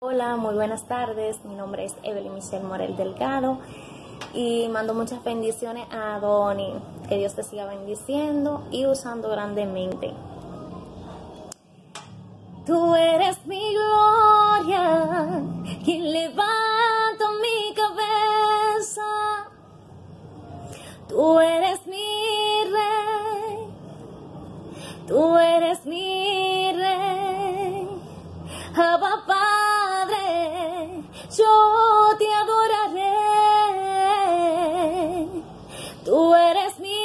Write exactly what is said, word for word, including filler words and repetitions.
Hola, muy buenas tardes. Mi nombre es Evelyn Michelle Morel Delgado y mando muchas bendiciones a Donny. Que Dios te siga bendiciendo y usando grandemente. Tú eres mi gloria, quien levanta mi cabeza. Tú eres mi rey, tú eres mi rey. Abba Padre, yo te adoraré. Tú eres mi